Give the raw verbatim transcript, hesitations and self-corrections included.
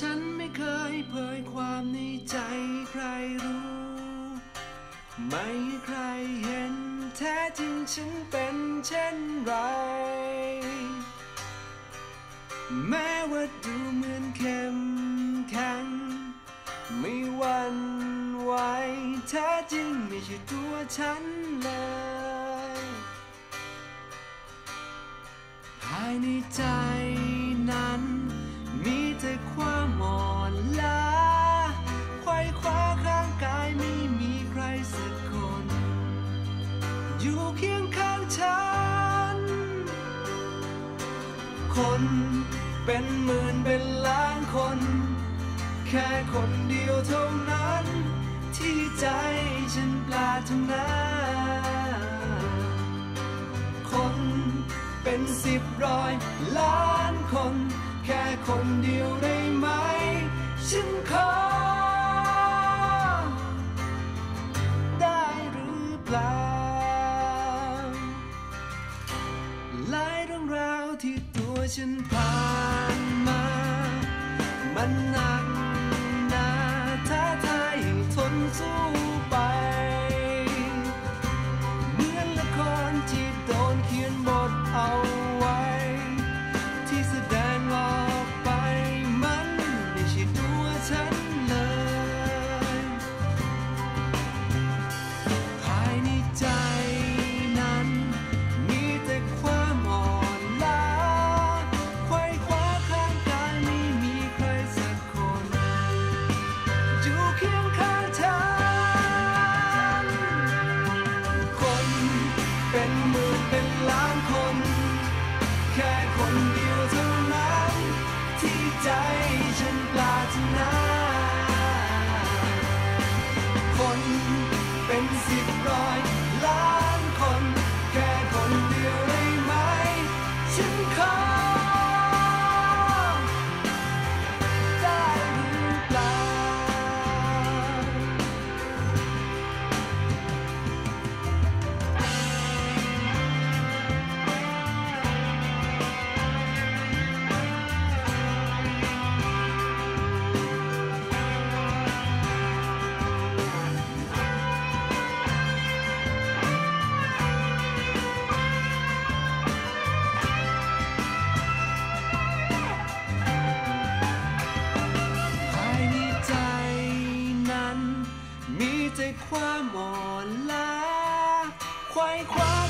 ฉันไม่เคยเผยความในใจใครรู้ไม่ใครเห็นแท้จริงฉันเป็นเช่นไรแม้ว่าดูเหมือนเข้มแข็งไม่หวั่นไหวแท้จริงไม่ใช่ตัวฉันเลยภายในใจนั้นมีแต่ความอ่อนล้าไขว่คว้าข้างกายไม่มีใครสักคนอยู่เคียงข้างฉันคนเป็นหมื่นเป็นล้านคนแค่คนเดียวเท่านั้นที่ใจฉันปรารถนาคนเป็นสิบร้อยล้านคนแค่คนเดียวได้ไหมฉันขอได้หรือเปล่าหลายเรื่องราวที่ตัวฉันผ่านมามันหนักหนาท้าทายให้ทนสู้ไปเหมือนละครที่โดนเขียนบทเอาไว้ที่แสดงออกไปมันไม่ใช่ตัวฉันเลยภายในใจนั้นมีแต่ความอ่อนล้าไขว่คว้าข้างกายไม่มีใครสักคนอยู่เคียงข้างฉันคนเป็นหมื่นเป็นล้านคนแค่คนเดียวเท่านั้นที่ใจฉันปรารถนาคนเป็นสิบร้อยล้านคนแค่คนเดียวได้ไหมฉันขอได้หรือเปล่ามีแต่ความอ่อนล้าไขว่คว้า